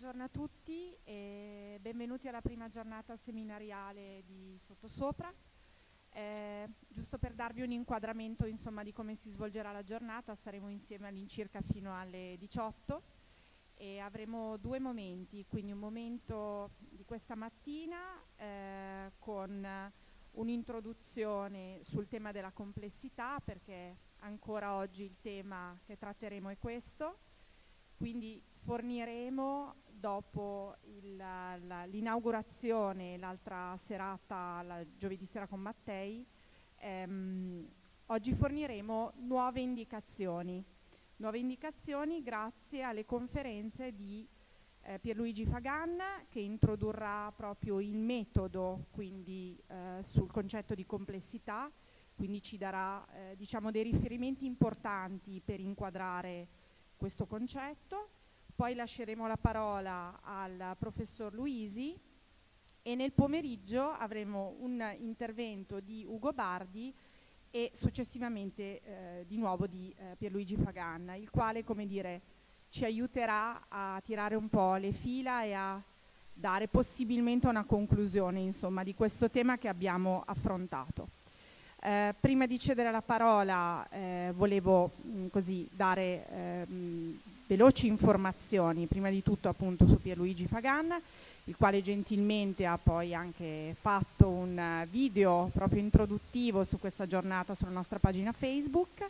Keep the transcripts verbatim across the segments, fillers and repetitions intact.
buongiorno a tutti e benvenuti alla prima giornata seminariale di Sottosopra. Eh, giusto per darvi un inquadramento insomma, di come si svolgerà la giornata, staremo insieme all'incirca fino alle diciotto e avremo due momenti, quindi un momento di questa mattina eh, con un'introduzione sul tema della complessità, perché ancora oggi il tema che tratteremo è questo. Quindi forniremo dopo l'inaugurazione, l'altra serata, la giovedì sera con Mattei, ehm, oggi forniremo nuove indicazioni, nuove indicazioni grazie alle conferenze di eh, Pierluigi Fagan, che introdurrà proprio il metodo, quindi eh, sul concetto di complessità, quindi ci darà eh, diciamo dei riferimenti importanti per inquadrare questo concetto. Poi lasceremo la parola al professor Luisi e nel pomeriggio avremo un intervento di Ugo Bardi e successivamente eh, di nuovo di eh, Pierluigi Fagan, il quale, come dire, ci aiuterà a tirare un po' le fila e a dare possibilmente una conclusione, insomma, di questo tema che abbiamo affrontato. Eh, prima di cedere la parola eh, volevo mh, così dare eh, mh, veloci informazioni, prima di tutto appunto su Pierluigi Fagan, il quale gentilmente ha poi anche fatto un video proprio introduttivo su questa giornata sulla nostra pagina Facebook.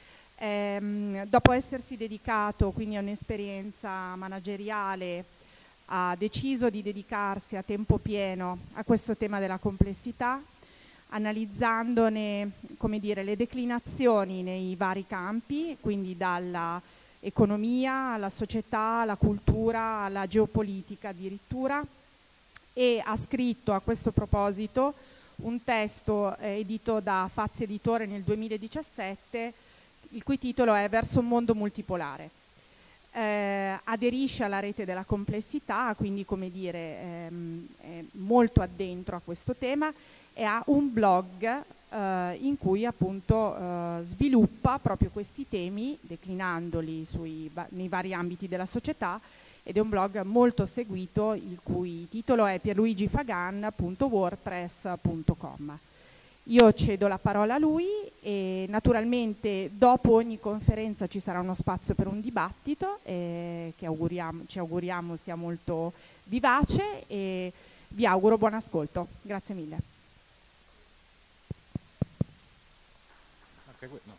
Ehm, dopo essersi dedicato quindi a un'esperienza manageriale, ha deciso di dedicarsi a tempo pieno a questo tema della complessità, analizzandone, come dire, le declinazioni nei vari campi, quindi dalla economia, alla società, alla cultura, alla geopolitica addirittura, e ha scritto a questo proposito un testo eh, edito da Fazzi Editore nel duemiladiciassette, il cui titolo è Verso un mondo multipolare. Eh, aderisce alla rete della complessità, quindi come dire ehm, è molto addentro a questo tema, e ha un blog eh, in cui appunto eh, sviluppa proprio questi temi declinandoli sui, nei vari ambiti della società, ed è un blog molto seguito il cui titolo è pierluigi fagan punto wordpress punto com. Io cedo la parola a lui e naturalmente dopo ogni conferenza ci sarà uno spazio per un dibattito eh, che auguriamo, ci auguriamo sia molto vivace, e vi auguro buon ascolto. Grazie mille. No.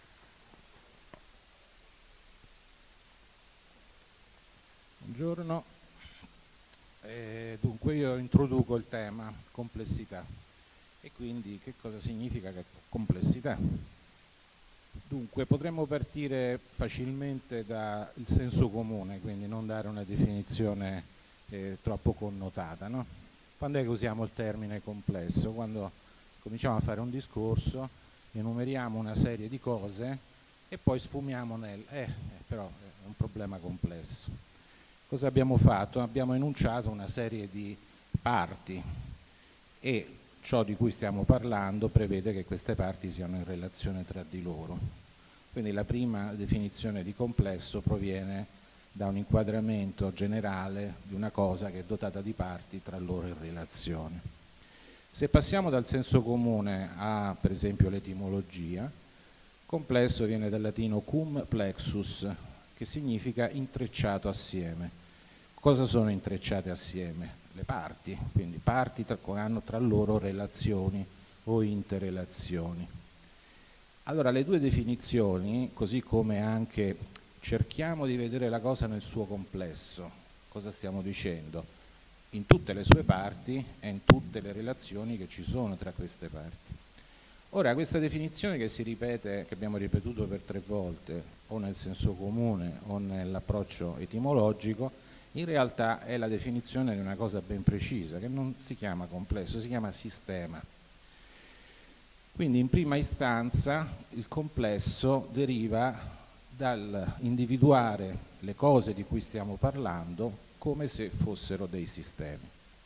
Buongiorno, eh, dunque io introduco il tema complessità e quindi che cosa significa che complessità? Dunque potremmo partire facilmente dal senso comune, quindi non dare una definizione eh, troppo connotata, no? Quando è che usiamo il termine complesso? Quando cominciamo a fare un discorso, enumeriamo una serie di cose e poi sfumiamo nel eh, però è un problema complesso. Cosa abbiamo fatto? Abbiamo enunciato una serie di parti e ciò di cui stiamo parlando prevede che queste parti siano in relazione tra di loro. Quindi la prima definizione di complesso proviene da un inquadramento generale di una cosa che è dotata di parti tra loro in relazione. Se passiamo dal senso comune a, per esempio, l'etimologia, complesso viene dal latino cum plexus, che significa intrecciato assieme. Cosa sono intrecciate assieme? Le parti, quindi parti che hanno tra loro relazioni o interrelazioni. Allora, le due definizioni, così come anche cerchiamo di vedere la cosa nel suo complesso, cosa stiamo dicendo? In tutte le sue parti e in tutte le relazioni che ci sono tra queste parti. Ora, questa definizione che si ripete, che abbiamo ripetuto per tre volte, o nel senso comune o nell'approccio etimologico, in realtà è la definizione di una cosa ben precisa, che non si chiama complesso, si chiama sistema. Quindi in prima istanza il complesso deriva dall'individuare le cose di cui stiamo parlando come se fossero dei sistemi.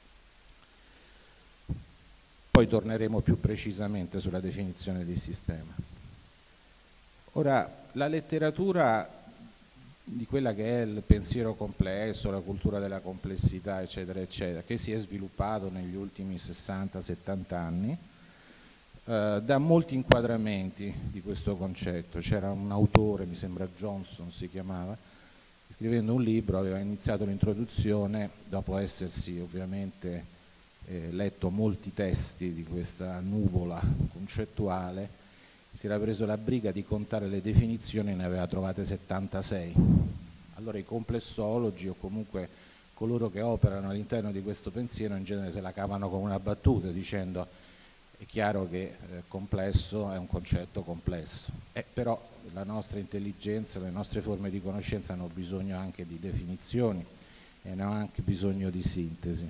Poi torneremo più precisamente sulla definizione di sistema. Ora, la letteratura di quella che è il pensiero complesso, la cultura della complessità, eccetera, eccetera, che si è sviluppato negli ultimi sessanta settanta anni, eh, da molti inquadramenti di questo concetto. C'era un autore, mi sembra Johnson si chiamava, scrivendo un libro, aveva iniziato l'introduzione, dopo essersi ovviamente eh, letto molti testi di questa nuvola concettuale, si era preso la briga di contare le definizioni e ne aveva trovate settantasei. Allora i complessologi, o comunque coloro che operano all'interno di questo pensiero, in genere se la cavano con una battuta dicendo è chiaro che eh, complesso è un concetto complesso, eh, però la nostra intelligenza, le nostre forme di conoscenza hanno bisogno anche di definizioni e hanno anche bisogno di sintesi.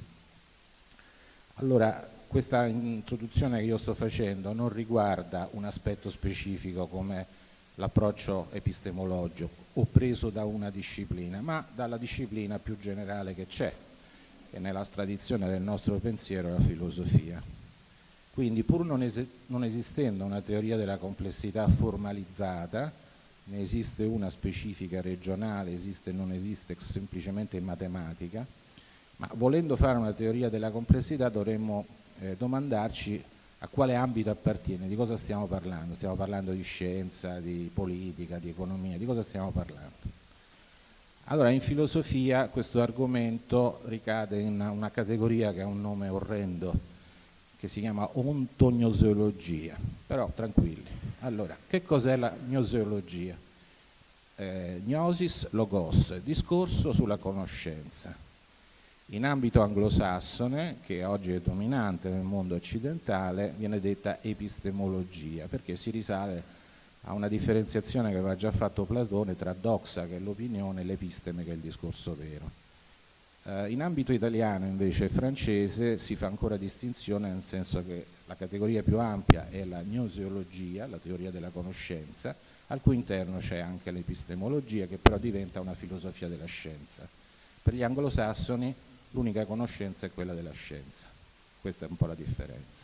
Allora, questa introduzione che io sto facendo non riguarda un aspetto specifico come l'approccio epistemologico o preso da una disciplina, ma dalla disciplina più generale che c'è, che nella tradizione del nostro pensiero è la filosofia. Quindi, pur non, es non esistendo una teoria della complessità formalizzata, ne esiste una specifica regionale, esiste e non esiste semplicemente in matematica, ma volendo fare una teoria della complessità dovremmo eh, domandarci a quale ambito appartiene, di cosa stiamo parlando. Stiamo parlando di scienza, di politica, di economia, di cosa stiamo parlando? Allora, in filosofia questo argomento ricade in una, una categoria che ha un nome orrendo, che si chiama ontognoseologia, però tranquilli. Allora, che cos'è la gnoseologia? Eh, gnosis, logos, discorso sulla conoscenza. In ambito anglosassone, che oggi è dominante nel mondo occidentale, viene detta epistemologia, perché si risale a una differenziazione che aveva già fatto Platone tra doxa, che è l'opinione, e l'episteme, che è il discorso vero. Eh, in ambito italiano, invece, francese, si fa ancora distinzione, nel senso che la categoria più ampia è la gnoseologia, la teoria della conoscenza, al cui interno c'è anche l'epistemologia, che però diventa una filosofia della scienza. Per gli anglosassoni l'unica conoscenza è quella della scienza, questa è un po' la differenza.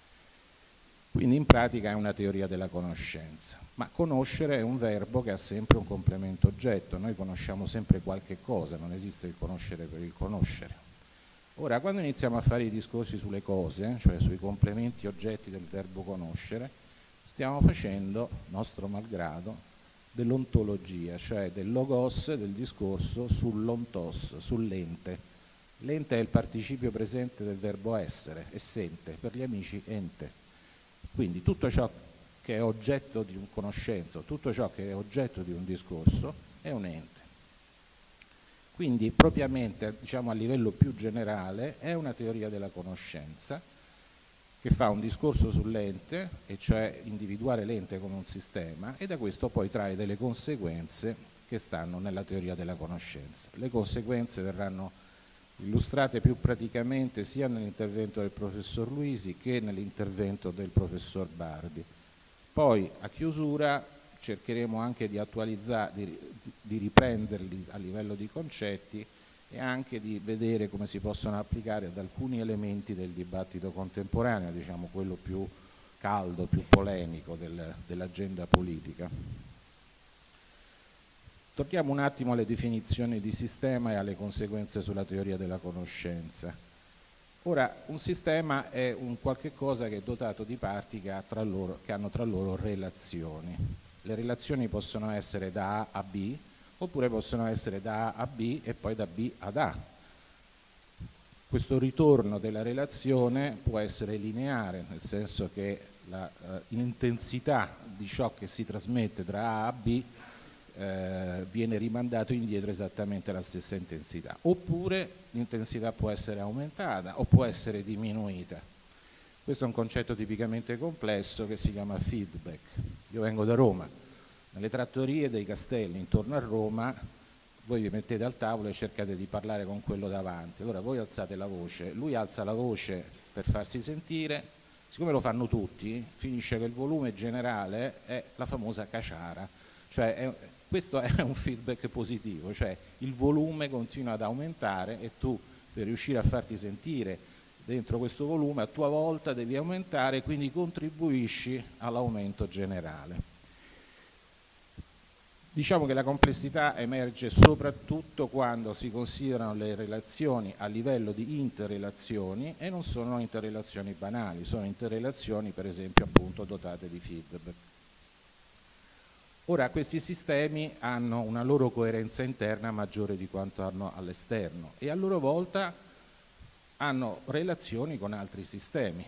Quindi in pratica è una teoria della conoscenza, ma conoscere è un verbo che ha sempre un complemento oggetto, noi conosciamo sempre qualche cosa, non esiste il conoscere per il conoscere. Ora, quando iniziamo a fare i discorsi sulle cose, cioè sui complementi oggetti del verbo conoscere, stiamo facendo, nostro malgrado, dell'ontologia, cioè del logos, del discorso sull'ontos, sull'ente. L'ente è il participio presente del verbo essere, essente, per gli amici ente. Quindi tutto ciò che è oggetto di un conoscenza, tutto ciò che è oggetto di un discorso è un ente. Quindi propriamente, diciamo a livello più generale, è una teoria della conoscenza che fa un discorso sull'ente, e cioè individuare l'ente come un sistema, e da questo poi trae delle conseguenze che stanno nella teoria della conoscenza. Le conseguenze verranno illustrate più praticamente sia nell'intervento del professor Luisi che nell'intervento del professor Bardi. Poi a chiusura cercheremo anche di attualizzare, di, di riprenderli a livello di concetti e anche di vedere come si possono applicare ad alcuni elementi del dibattito contemporaneo, diciamo quello più caldo, più polemico del, dell'agenda politica. Torniamo un attimo alle definizioni di sistema e alle conseguenze sulla teoria della conoscenza. Ora, un sistema è un qualche cosa che è dotato di parti che, ha tra loro, che hanno tra loro relazioni. Le relazioni possono essere da A a B, oppure possono essere da A a B e poi da B ad A. Questo ritorno della relazione può essere lineare, nel senso che l'intensità uh, di ciò che si trasmette tra A a B Eh, viene rimandato indietro esattamente la stessa intensità, oppure l'intensità può essere aumentata o può essere diminuita. Questo è un concetto tipicamente complesso che si chiama feedback. Io vengo da Roma, nelle trattorie dei castelli intorno a Roma voi vi mettete al tavolo e cercate di parlare con quello davanti, allora voi alzate la voce, lui alza la voce per farsi sentire, siccome lo fanno tutti finisce che il volume generale è la famosa caciara, cioè è, questo è un feedback positivo, cioè il volume continua ad aumentare e tu per riuscire a farti sentire dentro questo volume a tua volta devi aumentare, quindi contribuisci all'aumento generale. Diciamo che la complessità emerge soprattutto quando si considerano le relazioni a livello di interrelazioni e non sono interrelazioni banali, sono interrelazioni per esempio appunto dotate di feedback. Ora, questi sistemi hanno una loro coerenza interna maggiore di quanto hanno all'esterno e a loro volta hanno relazioni con altri sistemi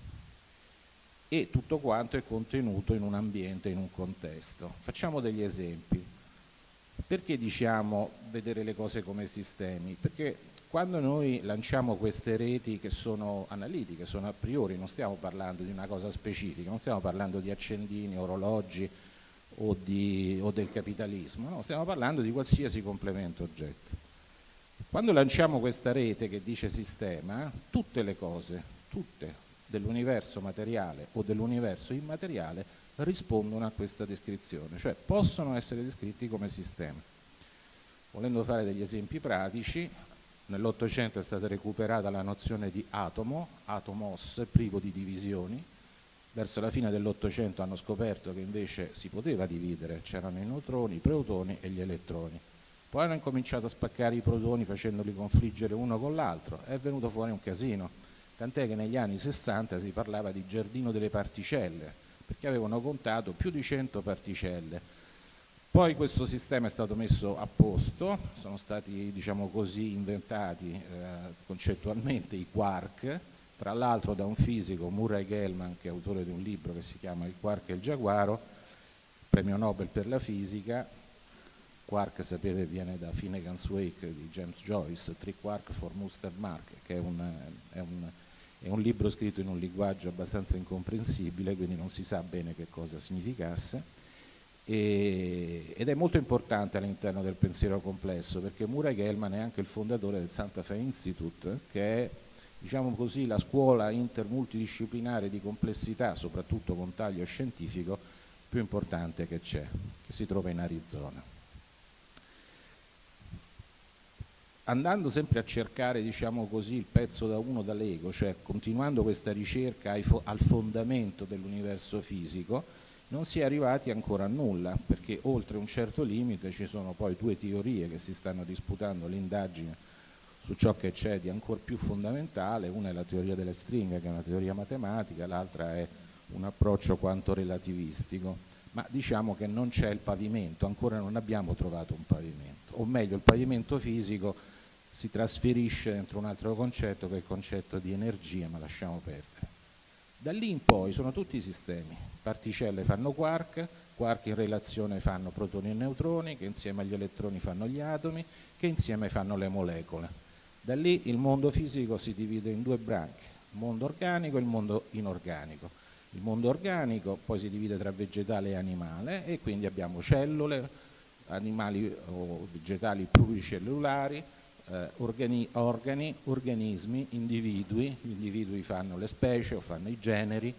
e tutto quanto è contenuto in un ambiente, in un contesto. Facciamo degli esempi. Perché diciamo vedere le cose come sistemi? Perché quando noi lanciamo queste reti che sono analitiche, sono a priori, non stiamo parlando di una cosa specifica, non stiamo parlando di accendini, orologi o, di, o del capitalismo, no, stiamo parlando di qualsiasi complemento oggetto. Quando lanciamo questa rete che dice sistema, tutte le cose, tutte, dell'universo materiale o dell'universo immateriale rispondono a questa descrizione, cioè possono essere descritti come sistema. Volendo fare degli esempi pratici, nell'Ottocento è stata recuperata la nozione di atomo, atomos, privo di divisioni. Verso la fine dell'Ottocento hanno scoperto che invece si poteva dividere, c'erano i neutroni, i protoni e gli elettroni. Poi hanno incominciato a spaccare i protoni facendoli confliggere uno con l'altro, è venuto fuori un casino. Tant'è che negli anni sessanta si parlava di giardino delle particelle, perché avevano contato più di cento particelle. Poi questo sistema è stato messo a posto, sono stati, diciamo così, inventati eh, concettualmente i quark, tra l'altro da un fisico, Murray Gell-Mann, che è autore di un libro che si chiama Il quark e il giaguaro, premio Nobel per la fisica. Quark, sapete, viene da Finnegan's Wake di James Joyce, Three Quark for Mustard Mark, che è un, è, un, è un libro scritto in un linguaggio abbastanza incomprensibile, quindi non si sa bene che cosa significasse, e, ed è molto importante all'interno del pensiero complesso, perché Murray Gell-Mann è anche il fondatore del Santa Fe Institute, che è, diciamo così, la scuola intermultidisciplinare di complessità, soprattutto con taglio scientifico, più importante che c'è, che si trova in Arizona. Andando sempre a cercare, diciamo così, il pezzo da uno da Lego, cioè continuando questa ricerca fo al fondamento dell'universo fisico, non si è arrivati ancora a nulla, perché oltre un certo limite ci sono poi due teorie che si stanno disputando l'indagine su ciò che c'è di ancora più fondamentale. Una è la teoria delle stringhe, che è una teoria matematica, l'altra è un approccio quanto relativistico, ma diciamo che non c'è il pavimento, ancora non abbiamo trovato un pavimento, o meglio il pavimento fisico si trasferisce dentro un altro concetto che è il concetto di energia, ma lasciamo perdere. Da lì in poi sono tutti sistemi, particelle fanno quark, quark in relazione fanno protoni e neutroni, che insieme agli elettroni fanno gli atomi, che insieme fanno le molecole. Da lì il mondo fisico si divide in due branche, il mondo organico e il mondo inorganico. Il mondo organico poi si divide tra vegetale e animale e quindi abbiamo cellule, animali o vegetali pluricellulari, eh, organi, organi, organismi, individui, gli individui fanno le specie o fanno i generi,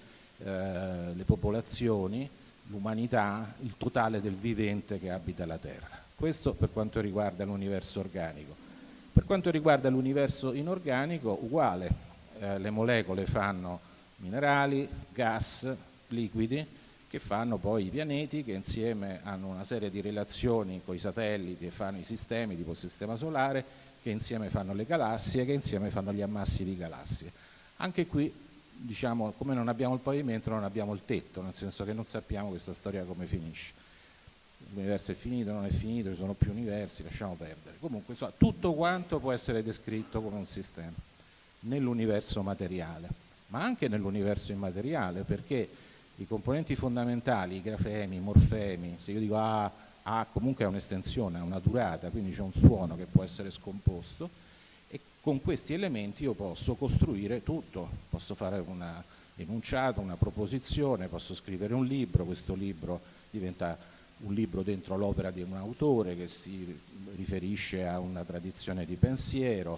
eh, le popolazioni, l'umanità, il totale del vivente che abita la Terra. Questo per quanto riguarda l'universo organico. Per quanto riguarda l'universo inorganico, uguale, eh, le molecole fanno minerali, gas, liquidi, che fanno poi i pianeti, che insieme hanno una serie di relazioni con i satelliti e fanno i sistemi tipo il sistema solare, che insieme fanno le galassie, che insieme fanno gli ammassi di galassie. Anche qui, diciamo, come non abbiamo il pavimento, non abbiamo il tetto, nel senso che non sappiamo questa storia come finisce. L'universo è finito, non è finito, ci sono più universi, lasciamo perdere. Comunque, insomma, tutto quanto può essere descritto come un sistema nell'universo materiale, ma anche nell'universo immateriale, perché i componenti fondamentali, i grafemi, i morfemi, se io dico A, A comunque ha un'estensione, ha una durata, quindi c'è un suono che può essere scomposto e con questi elementi io posso costruire tutto, posso fare un enunciato, una proposizione, posso scrivere un libro, questo libro diventa un libro dentro l'opera di un autore che si riferisce a una tradizione di pensiero,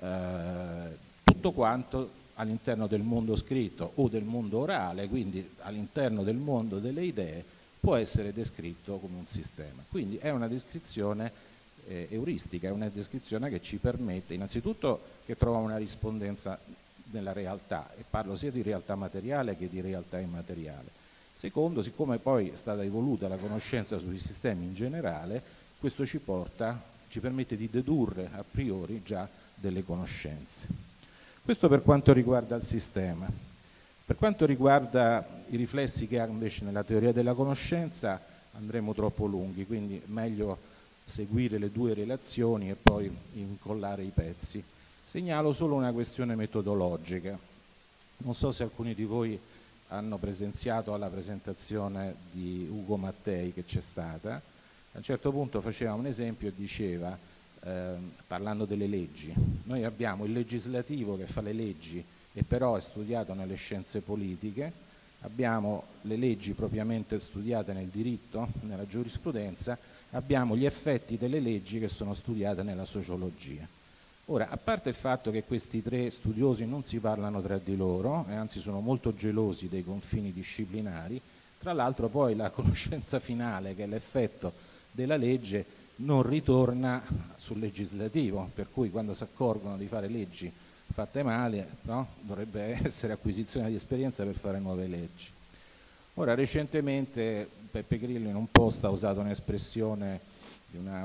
eh, tutto quanto all'interno del mondo scritto o del mondo orale, quindi all'interno del mondo delle idee, può essere descritto come un sistema. Quindi è una descrizione eh, euristica, è una descrizione che ci permette innanzitutto che trova una rispondenza nella realtà, e parlo sia di realtà materiale che di realtà immateriale, Secondo, siccome poi è stata evoluta la conoscenza sui sistemi in generale, questo ci porta, ci permette di dedurre a priori già delle conoscenze. Questo per quanto riguarda il sistema. Per quanto riguarda i riflessi che ha invece nella teoria della conoscenza, andremo troppo lunghi, quindi è meglio seguire le due relazioni e poi incollare i pezzi. Segnalo solo una questione metodologica. Non so se alcuni di voi hanno presenziato alla presentazione di Ugo Mattei che c'è stata. A un certo punto faceva un esempio e diceva, eh, parlando delle leggi, noi abbiamo il legislativo che fa le leggi e però è studiato nelle scienze politiche, abbiamo le leggi propriamente studiate nel diritto, nella giurisprudenza, abbiamo gli effetti delle leggi che sono studiate nella sociologia. Ora, a parte il fatto che questi tre studiosi non si parlano tra di loro e anzi sono molto gelosi dei confini disciplinari, tra l'altro poi la conoscenza finale, che è l'effetto della legge, non ritorna sul legislativo, per cui quando si accorgono di fare leggi fatte male, no? Dovrebbe essere acquisizione di esperienza per fare nuove leggi. Ora, recentemente Beppe Grillo in un post ha usato un'espressione di una,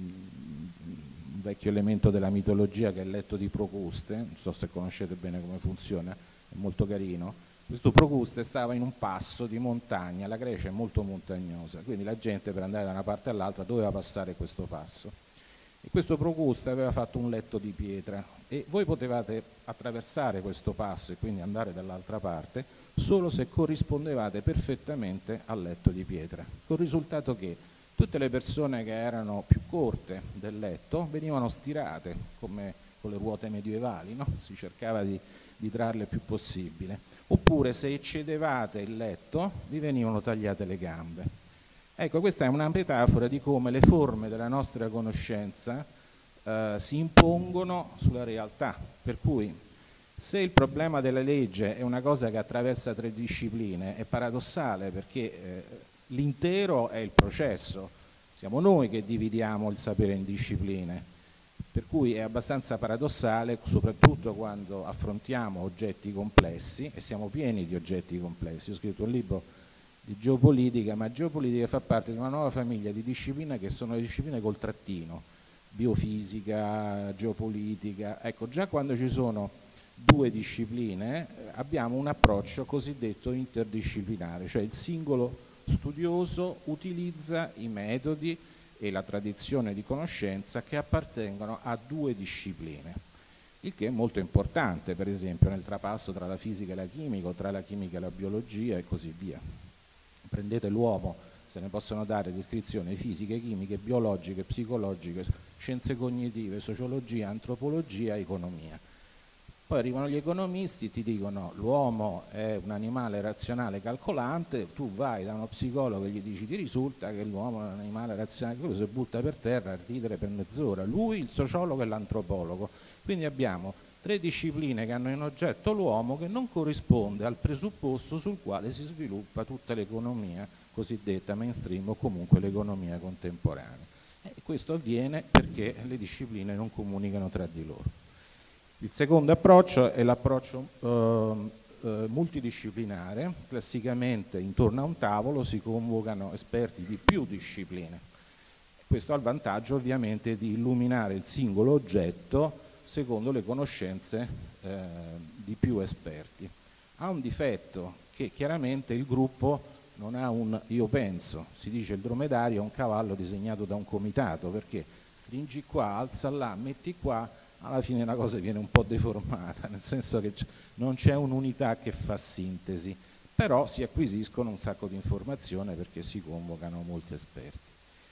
un vecchio elemento della mitologia che è il letto di Procuste, non so se conoscete bene come funziona, è molto carino. Questo Procuste stava in un passo di montagna, la Grecia è molto montagnosa, quindi la gente per andare da una parte all'altra doveva passare questo passo. E questo Procuste aveva fatto un letto di pietra e voi potevate attraversare questo passo e quindi andare dall'altra parte solo se corrispondevate perfettamente al letto di pietra, col risultato che tutte le persone che erano più corte del letto venivano stirate come con le ruote medievali, no? Si cercava di, di trarle il più possibile, oppure se eccedevate il letto vi venivano tagliate le gambe. Ecco, questa è una metafora di come le forme della nostra conoscenza eh, si impongono sulla realtà, per cui se il problema della legge è una cosa che attraversa tre discipline è paradossale perché eh, l'intero è il processo, siamo noi che dividiamo il sapere in discipline, per cui è abbastanza paradossale, soprattutto quando affrontiamo oggetti complessi e siamo pieni di oggetti complessi. Ho scritto un libro di geopolitica, ma geopolitica fa parte di una nuova famiglia di discipline che sono le discipline col trattino, biofisica, geopolitica. Ecco, già quando ci sono due discipline abbiamo un approccio cosiddetto interdisciplinare, cioè il singolo studioso utilizza i metodi e la tradizione di conoscenza che appartengono a due discipline, il che è molto importante, per esempio nel trapasso tra la fisica e la chimica, o tra la chimica e la biologia e così via. Prendete l'uomo, se ne possono dare descrizioni fisiche, chimiche, biologiche, psicologiche, scienze cognitive, sociologia, antropologia, economia. Poi arrivano gli economisti, ti dicono l'uomo è un animale razionale calcolante, tu vai da uno psicologo e gli dici ti risulta che l'uomo è un animale razionale, quello si butta per terra a ridere per mezz'ora, lui, il sociologo e l'antropologo. Quindi abbiamo tre discipline che hanno in oggetto l'uomo che non corrisponde al presupposto sul quale si sviluppa tutta l'economia cosiddetta mainstream o comunque l'economia contemporanea. E questo avviene perché le discipline non comunicano tra di loro. Il secondo approccio è l'approccio eh, eh, multidisciplinare. Classicamente intorno a un tavolo si convocano esperti di più discipline. Questo ha il vantaggio ovviamente di illuminare il singolo oggetto secondo le conoscenze eh, di più esperti. Ha un difetto che chiaramente il gruppo non ha un io penso, si dice il dromedario è un cavallo disegnato da un comitato, perché stringi qua, alza là, metti qua, alla fine la cosa viene un po' deformata, nel senso che non c'è un'unità che fa sintesi, però si acquisiscono un sacco di informazioni perché si convocano molti esperti.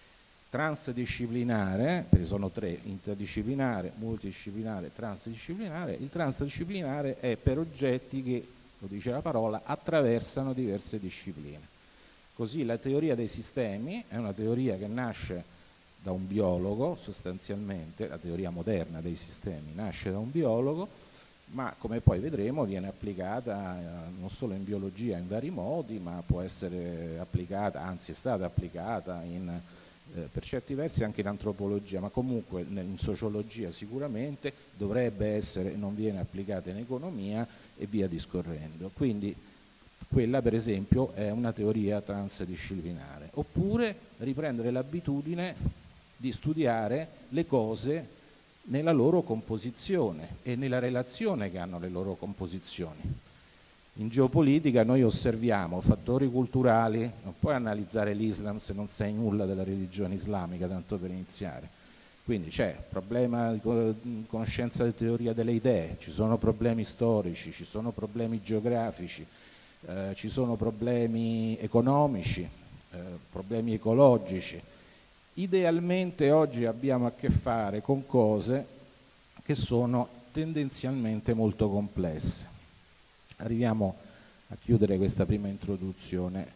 Transdisciplinare, perché sono tre, interdisciplinare, multidisciplinare, transdisciplinare. Il transdisciplinare è per oggetti che, lo dice la parola, attraversano diverse discipline. Così la teoria dei sistemi è una teoria che nasce da un biologo sostanzialmente, la teoria moderna dei sistemi nasce da un biologo, ma come poi vedremo viene applicata eh, non solo in biologia in vari modi, ma può essere applicata, anzi è stata applicata in Eh, per certi versi anche in antropologia, ma comunque in sociologia sicuramente, dovrebbe essere, non viene applicata in economia e via discorrendo. Quindi Quella per esempio è una teoria transdisciplinare. Oppure riprendere l'abitudine di studiare le cose nella loro composizione e nella relazione che hanno le loro composizioni. In geopolitica noi osserviamo fattori culturali, non puoi analizzare l'Islam se non sai nulla della religione islamica, tanto per iniziare. Quindi c'è problema di conoscenza di teoria delle idee, ci sono problemi storici, ci sono problemi geografici, eh, ci sono problemi economici, eh, problemi ecologici. Idealmente oggi abbiamo a che fare con cose che sono tendenzialmente molto complesse. Arriviamo a chiudere questa prima introduzione.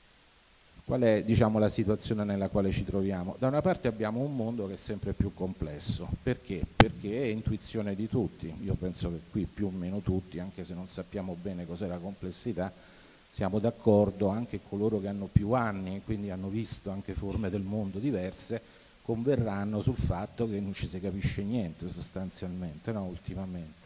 Qual è, diciamo, la situazione nella quale ci troviamo? Da una parte abbiamo un mondo che è sempre più complesso. Perché? Perché è intuizione di tutti. Io penso che qui più o meno tutti, anche se non sappiamo bene cos'è la complessità, siamo d'accordo, anche coloro che hanno più anni e quindi hanno visto anche forme del mondo diverse, converranno sul fatto che non ci si capisce niente sostanzialmente, no? Ultimamente.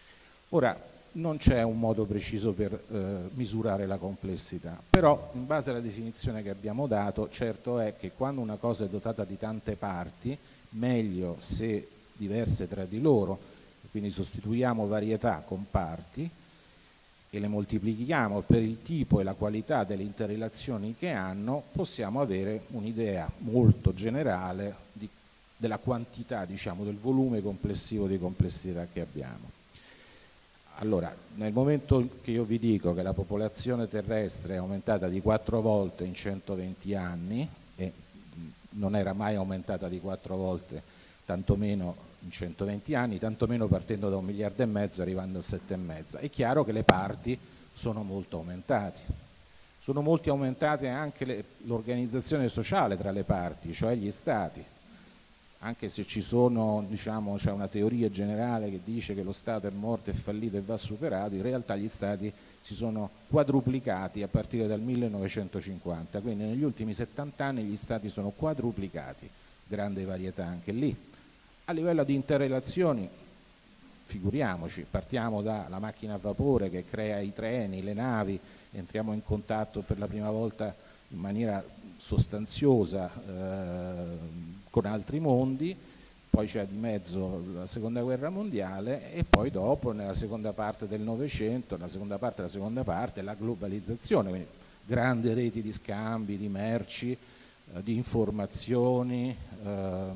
Ora, non c'è un modo preciso per eh, misurare la complessità, però in base alla definizione che abbiamo dato, certo è che quando una cosa è dotata di tante parti, meglio se diverse tra di loro, quindi sostituiamo varietà con parti e le moltiplichiamo per il tipo e la qualità delle interrelazioni che hanno, possiamo avere un'idea molto generale di, della quantità, diciamo, del volume complessivo di complessità che abbiamo. Allora, nel momento che io vi dico che la popolazione terrestre è aumentata di quattro volte in centoventi anni, e non era mai aumentata di quattro volte, tantomeno in centoventi anni, tantomeno partendo da un miliardo e mezzo arrivando a sette e mezzo, è chiaro che le parti sono molto aumentate. Sono molto aumentate anche l'organizzazione sociale tra le parti, cioè gli stati. Anche se ci sono, diciamo, c'è una teoria generale che dice che lo Stato è morto, è fallito e va superato, in realtà gli Stati si sono quadruplicati a partire dal millenovecentocinquanta, quindi negli ultimi settanta anni gli Stati sono quadruplicati, grande varietà anche lì. A livello di interrelazioni, figuriamoci, partiamo dalla macchina a vapore che crea i treni, le navi, entriamo in contatto per la prima volta in maniera sostanziosa eh, con altri mondi, poi c'è di mezzo la seconda guerra mondiale e poi dopo nella seconda parte del Novecento, nella seconda parte della seconda parte la globalizzazione, quindi grandi reti di scambi, di merci, eh, di informazioni, eh,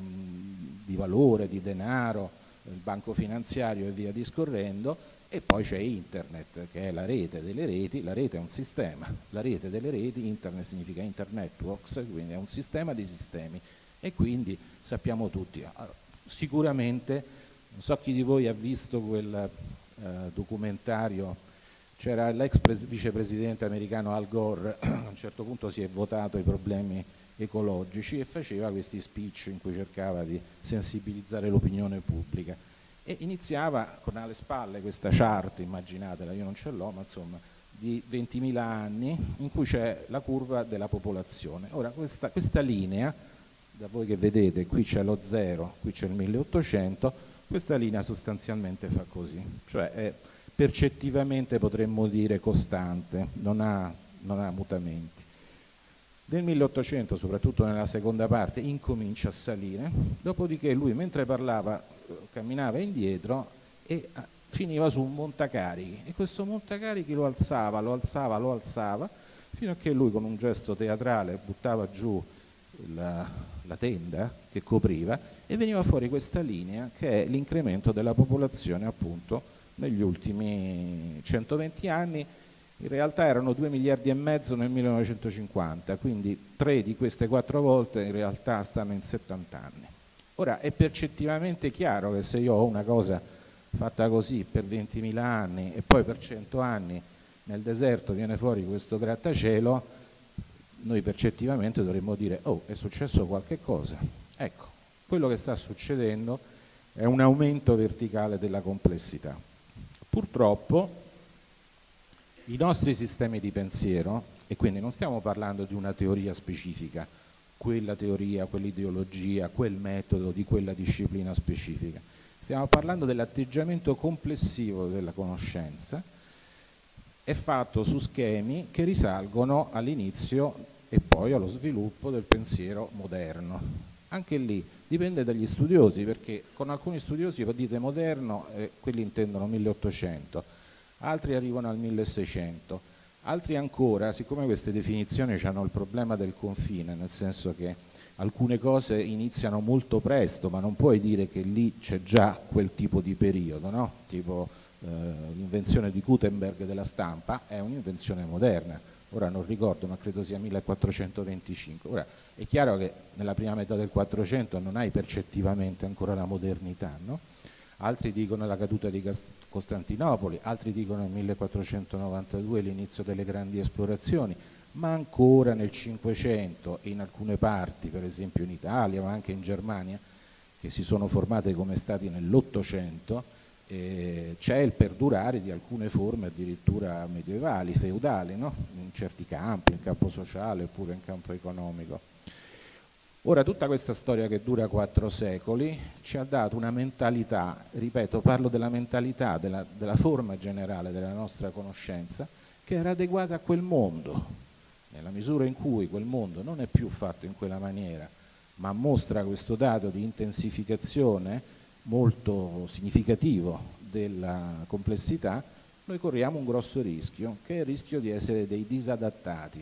di valore, di denaro, il banco finanziario e via discorrendo. E poi c'è internet, che è la rete delle reti. La rete è un sistema, la rete delle reti, internet significa internetworks, quindi è un sistema di sistemi, e quindi sappiamo tutti. Allora, sicuramente, non so chi di voi ha visto quel eh, documentario, c'era l'ex vicepresidente americano Al Gore, a un certo punto si è votato ai problemi ecologici e faceva questi speech in cui cercava di sensibilizzare l'opinione pubblica. E iniziava con alle spalle questa chart, immaginatela, io non ce l'ho, ma insomma, di ventimila anni, in cui c'è la curva della popolazione. Ora, questa, questa linea, da voi che vedete, qui c'è lo zero, qui c'è il milleottocento, questa linea sostanzialmente fa così, cioè è percettivamente, potremmo dire, costante, non ha, non ha mutamenti. Nel milleottocento, soprattutto nella seconda parte, incomincia a salire, dopodiché lui mentre parlava camminava indietro e finiva su un montacarichi, e questo montacarichi lo alzava, lo alzava, lo alzava, fino a che lui con un gesto teatrale buttava giù la, la tenda che copriva e veniva fuori questa linea che è l'incremento della popolazione appunto negli ultimi centoventi anni. In realtà erano due miliardi e mezzo nel millenovecentocinquanta, quindi tre di queste quattro volte in realtà stanno in settanta anni. Ora è percettivamente chiaro che se io ho una cosa fatta così per ventimila anni e poi per cento anni nel deserto viene fuori questo grattacielo, noi percettivamente dovremmo dire: oh, è successo qualche cosa. Ecco, quello che sta succedendo è un aumento verticale della complessità. Purtroppo i nostri sistemi di pensiero, e quindi non stiamo parlando di una teoria specifica, quella teoria, quell'ideologia, quel metodo di quella disciplina specifica, stiamo parlando dell'atteggiamento complessivo della conoscenza, è fatto su schemi che risalgono all'inizio e poi allo sviluppo del pensiero moderno. Anche lì dipende dagli studiosi, perché con alcuni studiosi dite moderno, eh, quelli intendono milleottocento, altri arrivano al milleseicento, altri ancora, siccome queste definizioni hanno il problema del confine, nel senso che alcune cose iniziano molto presto, ma non puoi dire che lì c'è già quel tipo di periodo, no? Tipo eh, l'invenzione di Gutenberg della stampa è un'invenzione moderna. Ora non ricordo, ma credo sia millequattrocentoventicinque. Ora è chiaro che nella prima metà del quattrocento non hai percettivamente ancora la modernità, no? Altri dicono la caduta di Costantinopoli, altri dicono il millequattrocentonovantadue l'inizio delle grandi esplorazioni, ma ancora nel Cinquecento e in alcune parti, per esempio in Italia ma anche in Germania, che si sono formate come stati nell'Ottocento, Eh, c'è il perdurare di alcune forme addirittura medievali, feudali, no? In certi campi, in campo sociale oppure in campo economico. Ora, tutta questa storia che dura quattro secoli ci ha dato una mentalità, ripeto, parlo della mentalità, della, della forma generale della nostra conoscenza, che era adeguata a quel mondo. Nella misura in cui quel mondo non è più fatto in quella maniera, ma mostra questo dato di intensificazione molto significativo della complessità, noi corriamo un grosso rischio, che è il rischio di essere dei disadattati.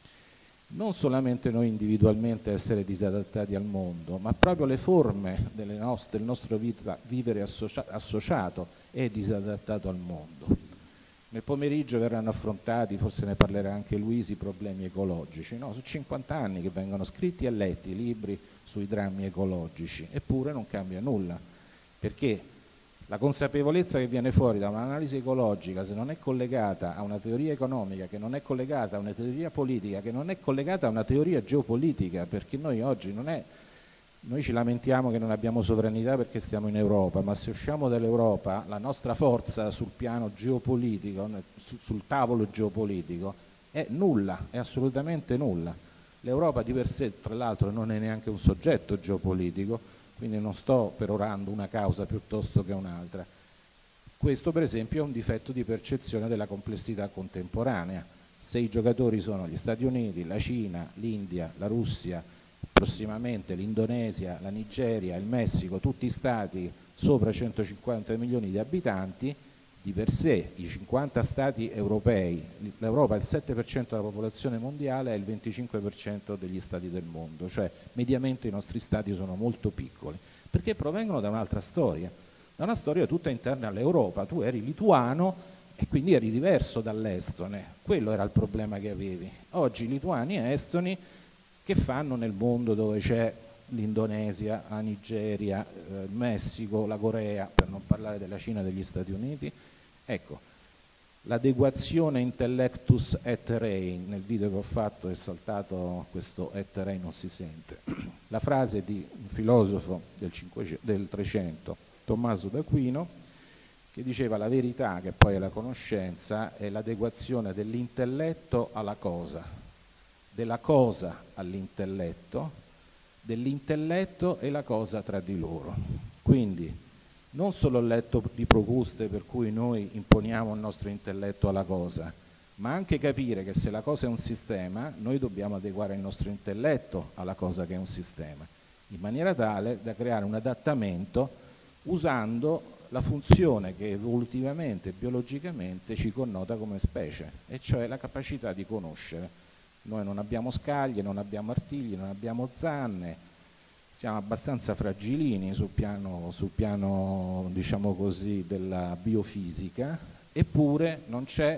Non solamente noi individualmente essere disadattati al mondo, ma proprio le forme delle nostre, del nostro vita, vivere associa, associato è disadattato al mondo. Nel pomeriggio verranno affrontati, forse ne parlerà anche Luisi, i problemi ecologici. No? Sono cinquanta anni che vengono scritti e letti libri sui drammi ecologici, eppure non cambia nulla. Perché la consapevolezza che viene fuori da un'analisi ecologica, se non è collegata a una teoria economica, che non è collegata a una teoria politica, che non è collegata a una teoria geopolitica, perché noi oggi non è, noi ci lamentiamo che non abbiamo sovranità perché stiamo in Europa, ma se usciamo dall'Europa la nostra forza sul piano geopolitico, sul tavolo geopolitico, è nulla, è assolutamente nulla. L'Europa di per sé, tra l'altro, non è neanche un soggetto geopolitico, quindi non sto perorando una causa piuttosto che un'altra. Questo per esempio è un difetto di percezione della complessità contemporanea. Se i giocatori sono gli Stati Uniti, la Cina, l'India, la Russia, prossimamente l'Indonesia, la Nigeria, il Messico, tutti stati sopra centocinquanta milioni di abitanti, di per sé i cinquanta stati europei, l'Europa è il sette per cento della popolazione mondiale e il venticinque per cento degli stati del mondo, cioè mediamente i nostri stati sono molto piccoli, perché provengono da un'altra storia, da una storia tutta interna all'Europa. Tu eri lituano e quindi eri diverso dall'estone, quello era il problema che avevi. Oggi lituani e estoni che fanno nel mondo dove c'è l'Indonesia, la Nigeria, eh, il Messico, la Corea, per non parlare della Cina e degli Stati Uniti? Ecco, l'adeguazione intellectus et rei, nel video che ho fatto è saltato questo et rei, non si sente. La frase di un filosofo del, cinquecento, del trecento, Tommaso d'Aquino, che diceva la verità, che poi è la conoscenza, è l'adeguazione dell'intelletto alla cosa, della cosa all'intelletto, dell'intelletto e la cosa tra di loro. Quindi non solo il letto di Procuste per cui noi imponiamo il nostro intelletto alla cosa, ma anche capire che se la cosa è un sistema, noi dobbiamo adeguare il nostro intelletto alla cosa che è un sistema, in maniera tale da creare un adattamento usando la funzione che evolutivamente, biologicamente ci connota come specie, e cioè la capacità di conoscere. Noi non abbiamo scaglie, non abbiamo artigli, non abbiamo zanne, siamo abbastanza fragilini sul piano, sul piano diciamo così, della biofisica, eppure non c'è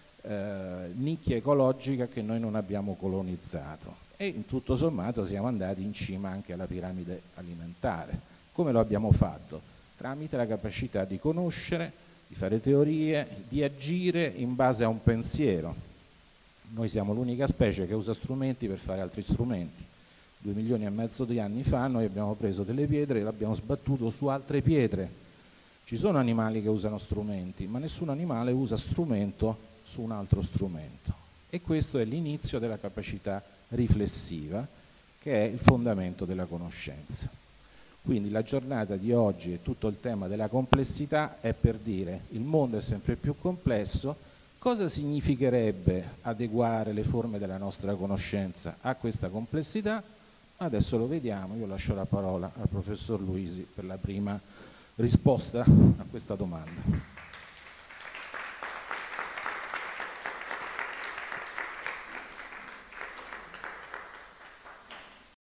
eh, nicchia ecologica che noi non abbiamo colonizzato, e in tutto sommato siamo andati in cima anche alla piramide alimentare. Come lo abbiamo fatto? Tramite la capacità di conoscere, di fare teorie, di agire in base a un pensiero. Noi siamo l'unica specie che usa strumenti per fare altri strumenti. Due milioni e mezzo di anni fa noi abbiamo preso delle pietre e le abbiamo sbattuto su altre pietre. Ci sono animali che usano strumenti, ma nessun animale usa strumento su un altro strumento. E questo è l'inizio della capacità riflessiva, che è il fondamento della conoscenza. Quindi la giornata di oggi e tutto il tema della complessità è per dire il mondo è sempre più complesso, cosa significherebbe adeguare le forme della nostra conoscenza a questa complessità? Adesso lo vediamo, io lascio la parola al professor Luisi per la prima risposta a questa domanda.